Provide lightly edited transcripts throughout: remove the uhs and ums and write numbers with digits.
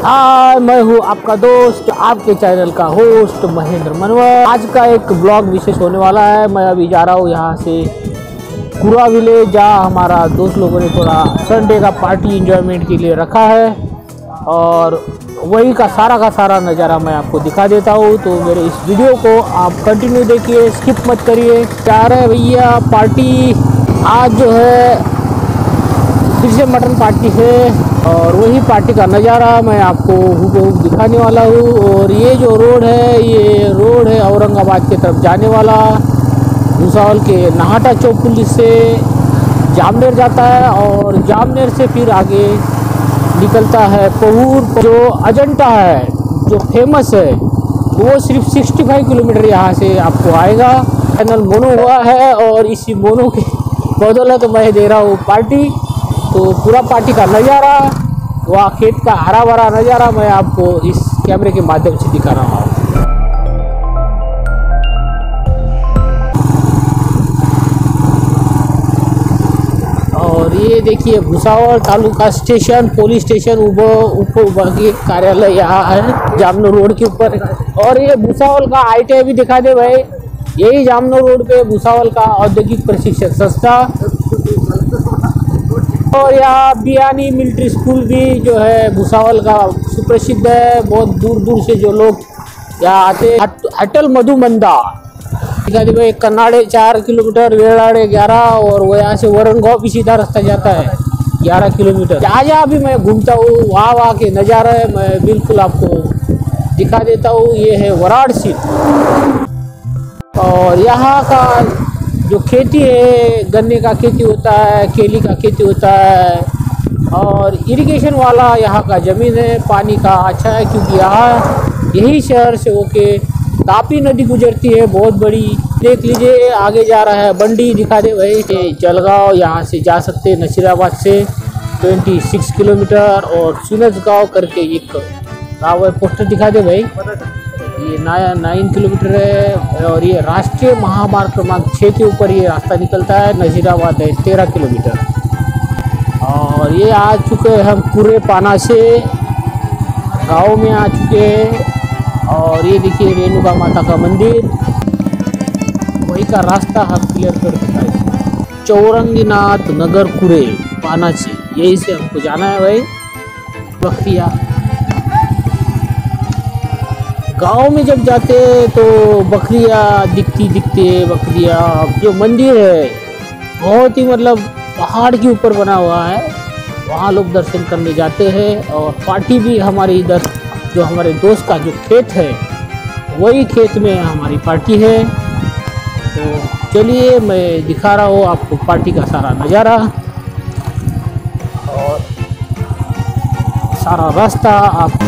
हाय, मैं हूँ आपका दोस्त, आपके चैनल का होस्ट महेंद्र मनवर। आज का एक ब्लॉग विशेष होने वाला है। मैं अभी जा रहा हूँ यहाँ से कुरा विलेज, जहाँ हमारा दोस्त लोगों ने थोड़ा संडे का पार्टी एंजॉयमेंट के लिए रखा है, और वही का सारा नज़ारा मैं आपको दिखा देता हूँ। तो मेरे इस वीडियो को आप कंटिन्यू देखिए, स्किप मत करिए। जा रहे हैं भैया पार्टी। आज जो है फिर से मटन पार्टी है, और वही पार्टी का नज़ारा मैं आपको हूबहू दिखाने वाला हूँ। और ये जो रोड है, ये रोड है औरंगाबाद की तरफ जाने वाला। भुसावल के नाहटा चौक पुलिस से जामनेर जाता है, और जामनेर से फिर आगे निकलता है पहूर। जो अजंता है, जो फेमस है, वो सिर्फ 65 किलोमीटर यहाँ से आपको आएगा। चैनल मोनो हुआ है, और इसी मोनो के बदौलत तो मैं दे रहा हूँ पार्टी। तो पूरा पार्टी का नज़ारा, वह खेत का हरा भरा नज़ारा मैं आपको इस कैमरे के माध्यम से दिखा रहा हूँ। और ये देखिए Bhusawal taluka station, police station उपविभागीय कार्यालय यहाँ है जामनोर रोड के ऊपर। और ये भुसावल का ITI भी दिखा दे भाई, यही जामनोर रोड पे भुसावल का औद्योगिक प्रशिक्षण संस्था। और यहाँ बियानी मिलिट्री स्कूल भी जो है भुसावल का सुप्रसिद्ध है। बहुत दूर दूर से जो लोग यहाँ आते हैं। अटल मधुमंदा भाई, कन्नाड़े 4 किलोमीटर, वेड़ाड़े 11, और वो यहाँ से वरणगांव भी सीधा रास्ता जाता है 11 किलोमीटर। जहाँ भी मैं घूमता हूँ वहाँ के नज़ारा है मैं बिल्कुल आपको दिखा देता हूँ। ये है वाराणसी, और यहाँ का जो खेती है, गन्ने का खेती होता है, केली का खेती होता है, और इरिगेशन वाला यहाँ का ज़मीन है। पानी का अच्छा है, क्योंकि यहाँ यही शहर से होके तापी नदी गुजरती है, बहुत बड़ी। देख लीजिए आगे जा रहा है बंडी, दिखा दे भाई। जलगांव यहाँ से जा सकते हैं नसीराबाद से 26 किलोमीटर, और सुनजगांव करके एक गाँव है, पोस्टर दिखा दे भाई, ये 9 किलोमीटर है। और ये राष्ट्रीय महामार्ग क्रमांक 6 के ऊपर ये रास्ता निकलता है। नजीराबाद है 13 किलोमीटर। और ये आ चुके हैं हम पूरे पाना से गांव में आ चुके हैं। और ये देखिए रेणुका माता का मंदिर, वही का रास्ता हम क्लियर कर दिखाए। चौरंगीनाथ नगर कुरे पाना से, यही से हमको जाना है भाई। बखरिया गांव में जब जाते तो बकरियाँ दिखते बकरियाँ। जो मंदिर है बहुत ही मतलब पहाड़ के ऊपर बना हुआ है, वहाँ लोग दर्शन करने जाते हैं। और पार्टी भी हमारे इधर, जो हमारे दोस्त का जो खेत है, वही खेत में हमारी पार्टी है। तो चलिए मैं दिखा रहा हूँ आपको पार्टी का सारा नज़ारा और सारा रास्ता। आप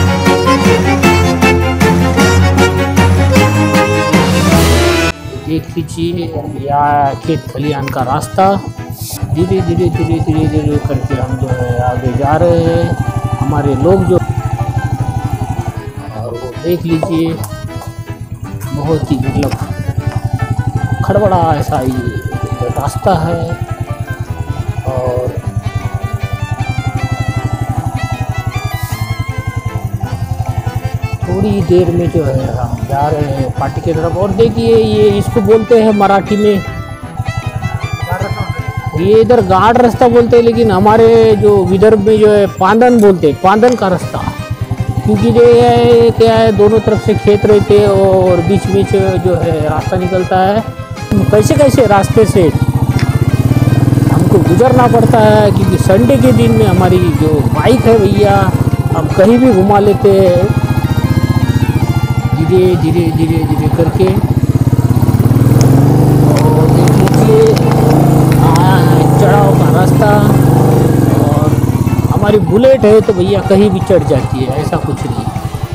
देख लीजिए, यह खेत खलिहान का रास्ता। धीरे धीरे करके हम जो है आगे जा रहे हैं। हमारे लोग जो, और वो देख लीजिए बहुत ही मतलब खड़बड़ा ऐसा ही रास्ता है। और थोड़ी देर में जो है हम जा रहे हैं पार्टी की तरफ। और देखिए ये इसको बोलते हैं मराठी में, ये इधर गाढ़ रास्ता बोलते हैं, लेकिन हमारे जो विदर्भ में जो है पांदन बोलते हैं, पांदन का रास्ता। क्योंकि ये क्या है, दोनों तरफ से खेत रहते हैं, और बीच में जो है रास्ता निकलता है। कैसे रास्ते से हमको गुजरना पड़ता है, क्योंकि संडे के दिन में हमारी जो बाइक है भैया, हम कहीं भी घुमा लेते हैं धीरे करके। और देख लीजिए चढ़ाव का रास्ता, और हमारी बुलेट है तो भैया कहीं भी चढ़ जाती है, ऐसा कुछ नहीं।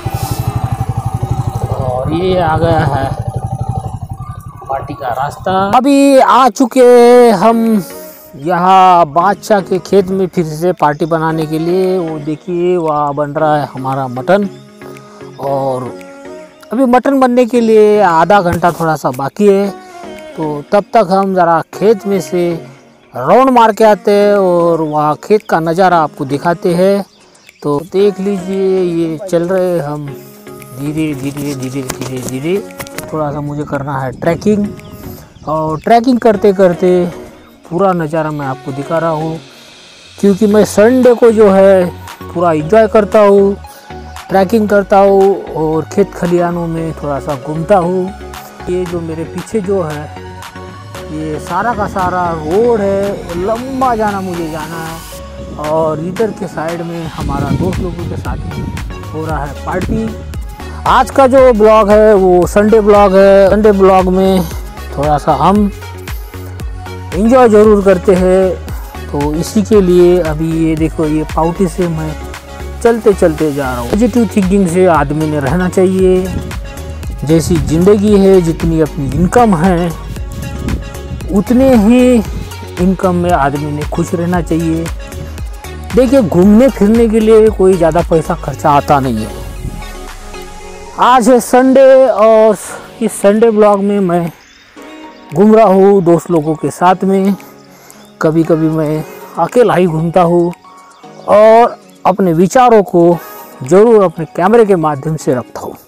और ये आ गया है पार्टी का रास्ता। अभी आ चुके हम यहाँ बादशाह के खेत में फिर से पार्टी बनाने के लिए। वो देखिए वहाँ बन रहा है हमारा मटन, और अभी मटन बनने के लिए आधा घंटा थोड़ा सा बाकी है। तो तब तक हम ज़रा खेत में से राउंड मार के आते हैं, और वहाँ खेत का नज़ारा आपको दिखाते हैं। तो देख लीजिए ये चल रहे हम धीरे धीरे धीरे धीरे धीरे। थोड़ा सा मुझे करना है ट्रैकिंग, और ट्रैकिंग करते करते पूरा नज़ारा मैं आपको दिखा रहा हूँ, क्योंकि मैं संडे को जो है पूरा एंजॉय करता हूँ, ट्रैकिंग करता हूँ और खेत खलिहानों में थोड़ा सा घूमता हूँ। ये जो मेरे पीछे जो है ये सारा का सारा रोड है, लंबा जाना मुझे जाना है। और इधर के साइड में हमारा दोस्त लोगों के साथ हो रहा है पार्टी। आज का जो ब्लॉग है वो संडे ब्लॉग है। संडे ब्लॉग में थोड़ा सा हम एंजॉय ज़रूर करते हैं, तो इसी के लिए अभी ये देखो ये पाउटी से मैं चलते चलते जा रहा हूँ। पॉजिटिव थिंकिंग से आदमी ने रहना चाहिए। जैसी ज़िंदगी है, जितनी अपनी इनकम है उतने ही इनकम में आदमी ने खुश रहना चाहिए। देखिए घूमने फिरने के लिए कोई ज़्यादा पैसा खर्चा आता नहीं है। आज है संडे और इस संडे ब्लॉग में मैं घूम रहा हूँ दोस्त लोगों के साथ में। कभी कभी मैं अकेला ही घूमता हूँ और अपने विचारों को ज़रूर अपने कैमरे के माध्यम से रखता हूँ,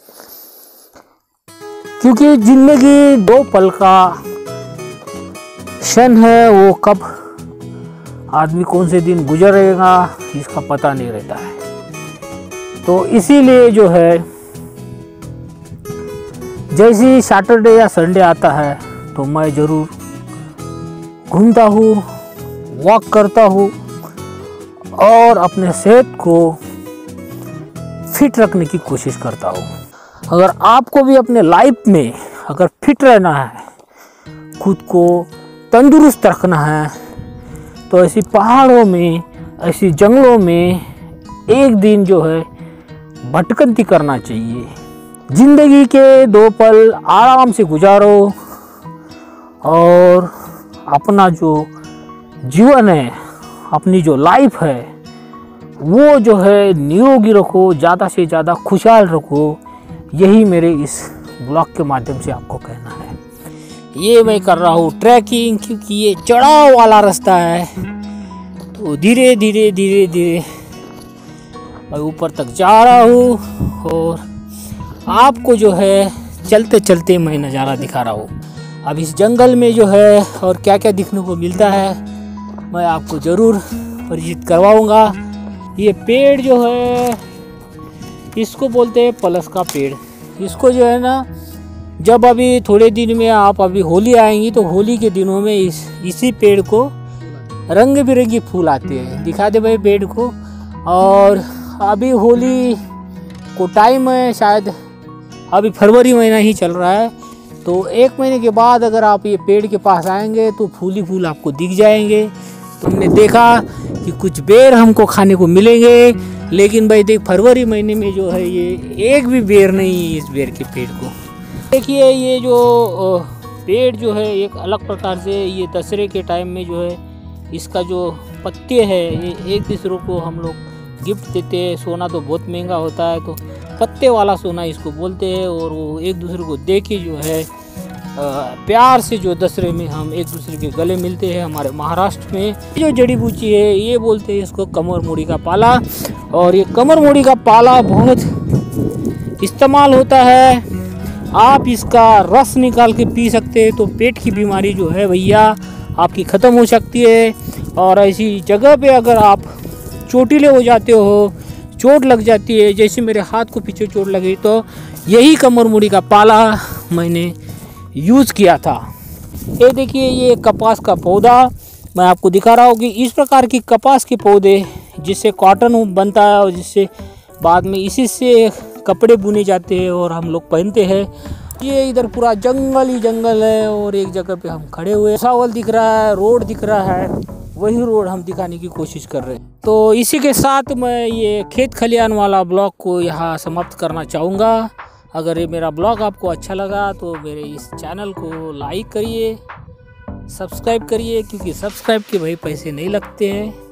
क्योंकि ज़िंदगी दो पल का क्षण है, वो कब आदमी कौन से दिन गुजरेगा इसका पता नहीं रहता है। तो इसीलिए जो है जैसे सैटरडे या संडे आता है तो मैं ज़रूर घूमता हूँ, वॉक करता हूँ और अपने सेहत को फिट रखने की कोशिश करता हूँ। अगर आपको भी अपने लाइफ में अगर फिट रहना है, खुद को तंदुरुस्त रखना है, तो ऐसी पहाड़ों में, ऐसी जंगलों में एक दिन जो है भटकंती करना चाहिए। ज़िंदगी के दो पल आराम से गुजारो और अपना जो जीवन है, अपनी जो लाइफ है वो जो है निरोगी रखो, ज़्यादा से ज़्यादा खुशहाल रखो। यही मेरे इस ब्लॉग के माध्यम से आपको कहना है। ये मैं कर रहा हूँ ट्रैकिंग, क्योंकि ये चढ़ाव वाला रास्ता है, तो धीरे धीरे धीरे धीरे मैं ऊपर तक जा रहा हूँ और आपको जो है चलते चलते मैं नज़ारा दिखा रहा हूँ। अब इस जंगल में जो है और क्या क्या दिखने को मिलता है मैं आपको ज़रूर परिचित करवाऊँगा। ये पेड़ जो है इसको बोलते हैं पलस का पेड़। इसको जो है ना, जब अभी थोड़े दिन में आप अभी होली आएंगी तो होली के दिनों में इसी पेड़ को रंग बिरंगी फूल आते हैं। दिखा दे भाई पेड़ को। और अभी होली को टाइम है, शायद अभी फरवरी महीना ही चल रहा है, तो एक महीने के बाद अगर आप ये पेड़ के पास आएंगे तो फूल ही फूल आपको दिख जाएंगे। तुमने देखा कि कुछ बेर हमको खाने को मिलेंगे, लेकिन भाई देख फरवरी महीने में जो है ये एक भी बेर नहीं है इस बेर के पेड़ को। देखिए ये जो पेड़ जो है एक अलग प्रकार से, ये दशहरे के टाइम में जो है इसका जो पत्ते हैं ये एक दूसरे को हम लोग गिफ्ट देते हैं। सोना तो बहुत महंगा होता है, तो पत्ते वाला सोना इसको बोलते हैं। और वो एक दूसरे को दे के जो है प्यार से जो दशहरे में हम एक दूसरे के गले मिलते हैं। हमारे महाराष्ट्र में जो जड़ी बूटी है ये बोलते हैं इसको कमर मूड़ी का पाला, और ये कमर मूड़ी का पाला बहुत इस्तेमाल होता है। आप इसका रस निकाल के पी सकते हैं, तो पेट की बीमारी जो है भैया आपकी ख़त्म हो सकती है। और ऐसी जगह पे अगर आप चोटिले हो जाते हो, चोट लग जाती है, जैसे मेरे हाथ को पीछे चोट लगी, तो यही कमर मूड़ी का पाला मैंने यूज़ किया था। ये देखिए ये कपास का पौधा मैं आपको दिखा रहा हूँ कि इस प्रकार की कपास के पौधे जिससे कॉटन बनता है और जिससे बाद में इसी से कपड़े बुने जाते हैं और हम लोग पहनते हैं। ये इधर पूरा जंगल ही जंगल है और एक जगह पे हम खड़े हुए, सावल दिख रहा है, रोड दिख रहा है, वही रोड हम दिखाने की कोशिश कर रहे हैं। तो इसी के साथ मैं ये खेत खलिहान वाला ब्लॉग को यहाँ समाप्त करना चाहूँगा। अगर ये मेरा ब्लॉग आपको अच्छा लगा तो मेरे इस चैनल को लाइक करिए, सब्सक्राइब करिए, क्योंकि सब्सक्राइब के भाई पैसे नहीं लगते हैं।